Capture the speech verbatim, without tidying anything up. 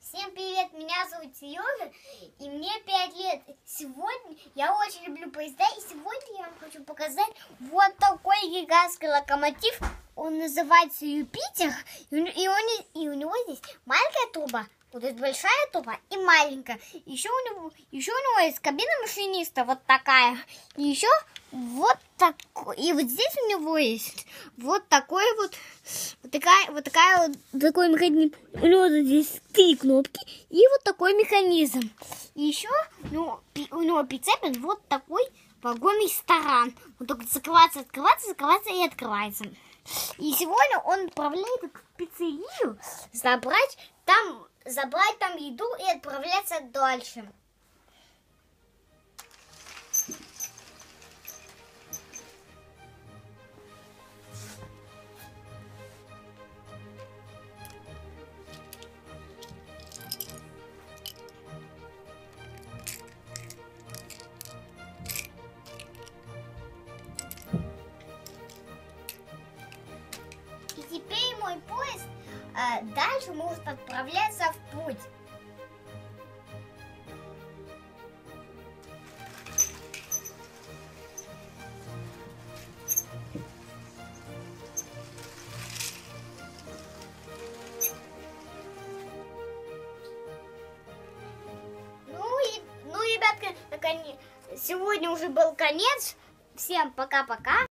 Всем привет, меня зовут Сережа, и мне пять лет. Сегодня я очень люблю поезда, и сегодня я вам хочу показать вот такой гигантский локомотив. Он называется Юпитер, и у, и он, и у него здесь маленькая труба, вот эта большая труба и маленькая. Еще у него, еще у него есть кабина машиниста вот такая, и еще вот такой, и вот здесь у него есть вот такой вот, вот такая, вот такая вот такой механизм. У него здесь три кнопки и вот такой механизм. И еще ну, у него прицеплен вот такой вагон-ресторан. Он только закрывается, открывается, закрывается и открывается. И сегодня он отправляет в пиццерию забрать там, забрать там еду и отправляться дальше. И теперь мой поезд э, дальше может отправляться в путь. Ну и, ну, ребятки, наконец, сегодня уже был конец. Всем пока-пока.